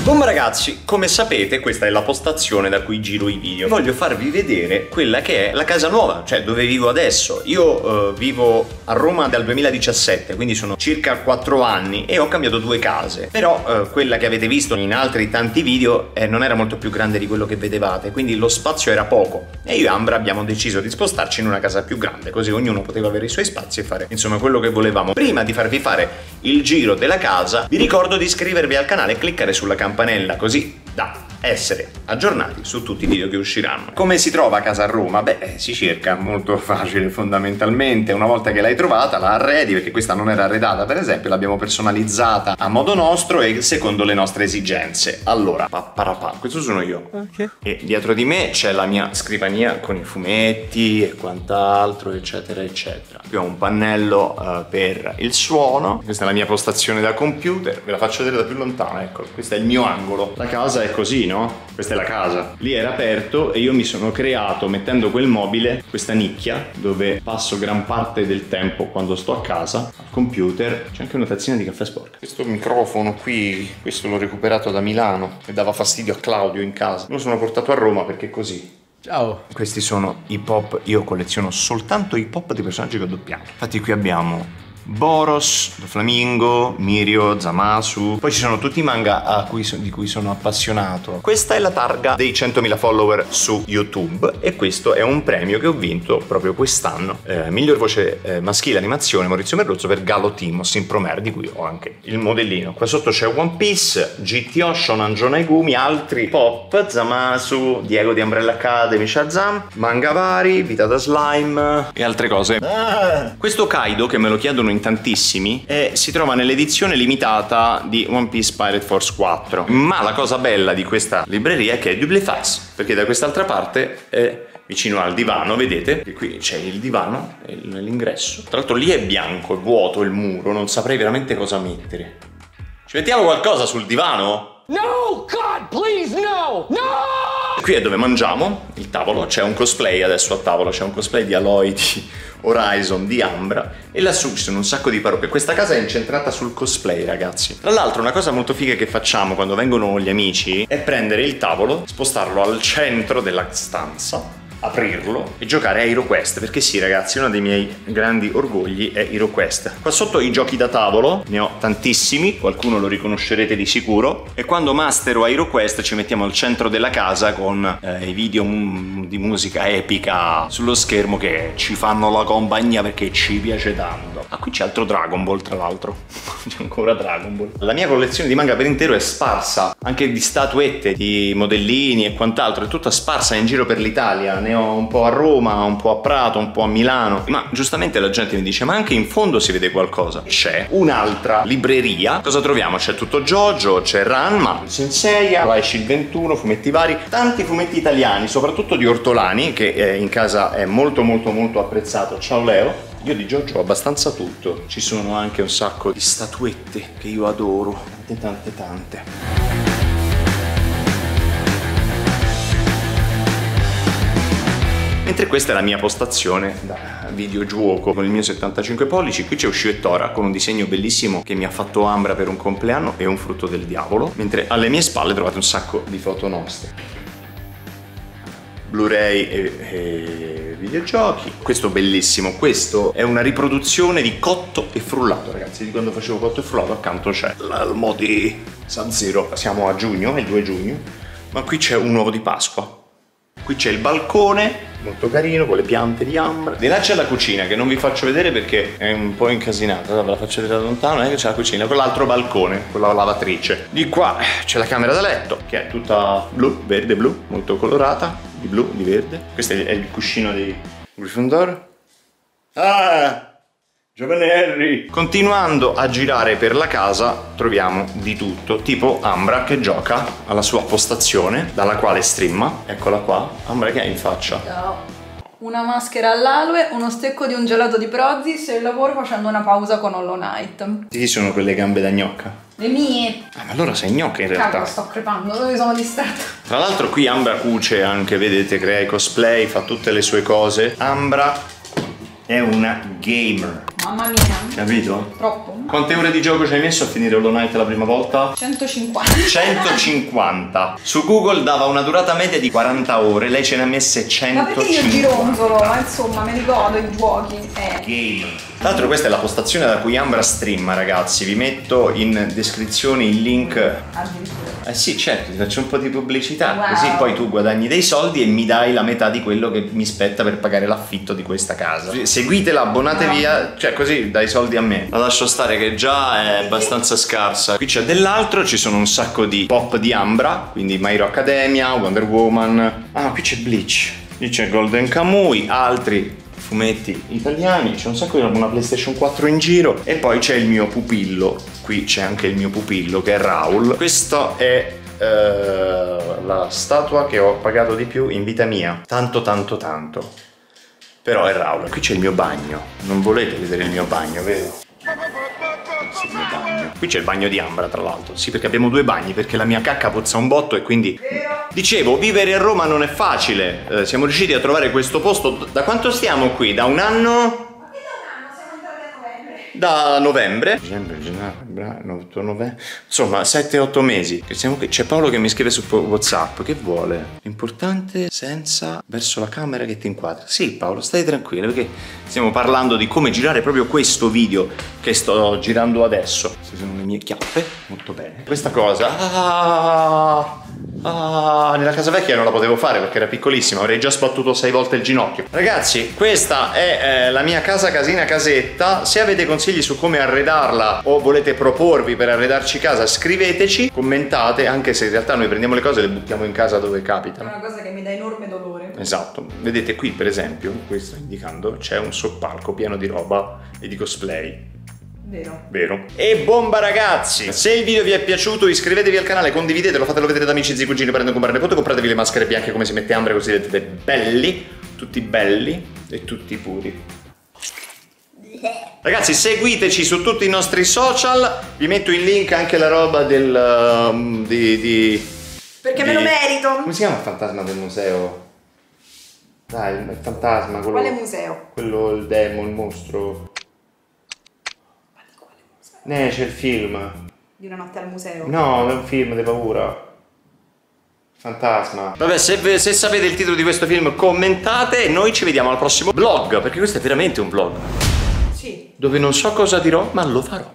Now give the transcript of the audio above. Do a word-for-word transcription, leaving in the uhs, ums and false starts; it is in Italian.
Boom ragazzi, come sapete questa è la postazione da cui giro i video. Voglio farvi vedere quella che è la casa nuova, cioè dove vivo adesso. Io uh, vivo a Roma dal duemiladiciassette, quindi sono circa quattro anni e ho cambiato due case. Però uh, quella che avete visto in altri tanti video eh, non era molto più grande di quello che vedevate, quindi lo spazio era poco. E io e Ambra abbiamo deciso di spostarci in una casa più grande, così ognuno poteva avere i suoi spazi e fare insomma quello che volevamo. Prima di farvi fare il giro della casa, vi ricordo di iscrivervi al canale e cliccare sulla campanella, così da essere aggiornati su tutti i video che usciranno. Come si trova casa a Roma? Beh, si cerca, molto facile fondamentalmente. Una volta che l'hai trovata la arredi, perché questa non era arredata per esempio, l'abbiamo personalizzata a modo nostro e secondo le nostre esigenze. Allora, papparapà, questo sono io. Okay. E dietro di me c'è la mia scrivania con i fumetti e quant'altro, eccetera eccetera. Qui ho un pannello uh, per il suono. Questa è la mia postazione da computer, ve la faccio vedere da più lontano, ecco, questo è il mio angolo. La casa è così, no? Questa è la casa. Lì era aperto e io mi sono creato, mettendo quel mobile, questa nicchia dove passo gran parte del tempo quando sto a casa al computer. C'è anche una tazzina di caffè sporca. Questo microfono qui, questo l'ho recuperato da Milano e dava fastidio a Claudio in casa. Lo sono portato a Roma perché è così. Ciao. Questi sono i pop. Io colleziono soltanto i pop di personaggi che ho doppiato. Infatti qui abbiamo Boros, Doflamingo, Mirio, Zamasu. Poi ci sono tutti i manga a cui so, di cui sono appassionato. Questa è la targa dei centomila follower su YouTube e questo è un premio che ho vinto proprio quest'anno. Eh, miglior voce eh, maschile animazione Maurizio Merluzzo per Gallo Timos in Promare, di cui ho anche il modellino. Qua sotto c'è One Piece, G T O, Shonan Jonagumi, altri pop, Zamasu, Diego di Umbrella Academy, Shazam, manga vari, Vita da Slime e altre cose. Ah. Questo Kaido, che me lo chiedono in tantissimi, e si trova nell'edizione limitata di One Piece Pirate Force quattro. Ma la cosa bella di questa libreria è che è double face, perché da quest'altra parte è vicino al divano, vedete che qui c'è il divano nell'ingresso. Tra l'altro lì è bianco, è vuoto il muro, non saprei veramente cosa mettere. Ci mettiamo qualcosa sul divano? No, God, please, no, no! Qui è dove mangiamo, il tavolo, c'è un cosplay adesso a tavola, c'è un cosplay di Aloy, di Horizon, di Ambra, e lassù ci sono un sacco di parrucche. Questa casa è incentrata sul cosplay, ragazzi. Tra l'altro una cosa molto figa che facciamo quando vengono gli amici è prendere il tavolo, spostarlo al centro della stanza, aprirlo e giocare a HeroQuest, perché sì ragazzi, uno dei miei grandi orgogli è HeroQuest. Qua sotto i giochi da tavolo, ne ho tantissimi, qualcuno lo riconoscerete di sicuro, e quando mastero a HeroQuest ci mettiamo al centro della casa con eh, i video di musica epica sullo schermo che ci fanno la compagnia perché ci piace tanto. Ah, qui c'è altro Dragon Ball, tra l'altro. C'è ancora Dragon Ball. La mia collezione di manga per intero è sparsa, anche di statuette, di modellini e quant'altro, è tutta sparsa in giro per l'Italia. Ne ho un po' a Roma, un po' a Prato, un po' a Milano. Ma giustamente la gente mi dice, ma anche in fondo si vede qualcosa. C'è un'altra libreria. Cosa troviamo? C'è tutto JoJo, c'è Ranma, Senseiya, là esce il ventuno, fumetti vari, tanti fumetti italiani, soprattutto di Ortolani, che eh, in casa è molto molto molto apprezzato. Ciao Leo. Io di JoJo ho abbastanza tutto. Ci sono anche un sacco di statuette che io adoro, tante tante tante. Mentre questa è la mia postazione da videogioco con il mio settantacinque pollici. Qui c'è Ushio e Tora con un disegno bellissimo che mi ha fatto Ambra per un compleanno e un frutto del diavolo. Mentre alle mie spalle trovate un sacco di foto nostre. Blu-ray e, e videogiochi. Questo bellissimo, questo è una riproduzione di Cotto e Frullato, ragazzi, di quando facevo Cotto e Frullato. Accanto c'è l'elmo di Sub-Zero. Siamo a giugno, è il due giugno, ma qui c'è un uovo di Pasqua. Qui c'è il balcone, molto carino, con le piante di Ambra. Di là c'è la cucina, che non vi faccio vedere perché è un po' incasinata. Ve la faccio vedere da lontano, non è che c'è la cucina, quell'altro balcone, quella lavatrice. Di qua c'è la camera da letto, che è tutta blu, verde, blu, molto colorata, di blu, di verde. Questo è il cuscino di Gryffindor. Ah! Giovane Harry! Continuando a girare per la casa troviamo di tutto, tipo Ambra che gioca alla sua postazione dalla quale streama. Eccola qua, Ambra che ha in faccia. Ciao. Una maschera all'aloe, uno stecco di un gelato di Prozis e il lavoro facendo una pausa con Hollow Knight. Chi sono quelle gambe da gnocca? Le mie! Ah, ma allora sei gnocca in realtà. Cavolo, sto crepando, dove sono distratta? Tra l'altro qui Ambra cuce anche, vedete, crea i cosplay, fa tutte le sue cose. Ambra è una gamer. Mamma mia. Capito? Troppo. Quante ore di gioco ci hai messo a finire Hollow Knight la prima volta? centocinquanta. centocinquanta. Su Google dava una durata media di quaranta ore, lei ce ne ha messe centocinquanta. Ma perché io gironzolo? Ma insomma, me li godo i giochi. Eh. Game. Tra l'altro questa è la postazione da cui Ambra streama, ragazzi. Vi metto in descrizione il link. Addirittura. Eh sì, certo, ti faccio un po' di pubblicità, Wow. così poi tu guadagni dei soldi e mi dai la metà di quello che mi spetta per pagare l'affitto di questa casa. Seguitela, abbonatevi a... cioè così dai soldi a me. La lascio stare che già è abbastanza scarsa. Qui c'è dell'altro, ci sono un sacco di pop di Ambra, quindi My Hero Academia, Wonder Woman. Ah, qui c'è Bleach, qui c'è Golden Kamuy, altri fumetti italiani, c'è un sacco di roba, una PlayStation quattro in giro e poi c'è il mio pupillo, qui c'è anche il mio pupillo che è Raul. Questa è eh, la statua che ho pagato di più in vita mia, tanto tanto tanto, però è Raul. Qui c'è il mio bagno, non volete vedere il mio bagno, vero? Sì, il mio bagno. Qui c'è il bagno di Ambra, tra l'altro. Sì, perché abbiamo due bagni, perché la mia cacca pozza un botto e quindi... Dicevo, vivere a Roma non è facile. Eh, siamo riusciti a trovare questo posto. Da quanto stiamo qui? Da un anno? Da novembre. Dicembre, gennaio, otto novembre. Insomma, sette otto mesi che siamo qui. C'è Paolo che mi scrive su WhatsApp. Che vuole? L'importante senza verso la camera che ti inquadra. Sì, Paolo, stai tranquillo perché stiamo parlando di come girare proprio questo video che sto girando adesso. Queste sono le mie chiappe. Molto bene. Questa cosa. Ah, ah, nella casa vecchia non la potevo fare perché era piccolissima. Avrei già sbattuto sei volte il ginocchio. Ragazzi, questa è eh, la mia casa casina casetta. Se avete consigli su come arredarla o volete proporvi per arredarci casa, scriveteci, commentate, anche se in realtà noi prendiamo le cose e le buttiamo in casa dove capitano. È una cosa che mi dà enorme dolore. Esatto, vedete qui per esempio, qui sto indicando, c'è un soppalco pieno di roba e di cosplay. Vero. Vero. E bomba ragazzi! Se il video vi è piaciuto iscrivetevi al canale, condividetelo, fatelo vedere ad amici, zii, cugini, parenti, compare, nipote, compratevi le maschere bianche come si mette Ambra così vedete belli, tutti belli e tutti puri. Ragazzi, seguiteci su tutti i nostri social, vi metto in link anche la roba del... Um, di, di... Perché di... me lo merito! Come si chiama il fantasma del museo? Dai, il fantasma, quello... Quale museo? Quello, il demon, il mostro... Ma di quale museo? Eh, c'è il film. Di una notte al museo? No, è un film di paura. Fantasma. Vabbè, se, se sapete il titolo di questo film commentate e noi ci vediamo al prossimo vlog, perché questo è veramente un vlog. Sì. Dove non so cosa dirò, ma lo farò.